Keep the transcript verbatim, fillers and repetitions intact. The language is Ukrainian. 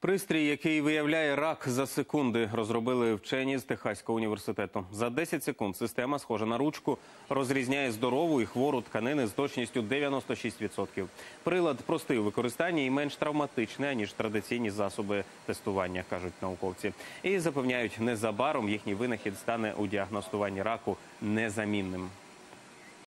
Пристрій, який виявляє рак за секунди, розробили вчені з Техаського університету. За десять секунд система, схожа на ручку, розрізняє здорову і хвору тканини з точністю дев'яносто шість відсотків. Прилад простий у використанні і менш травматичний, ніж традиційні засоби тестування, кажуть науковці. І запевняють, незабаром їхній винахід стане у діагностуванні раку незамінним.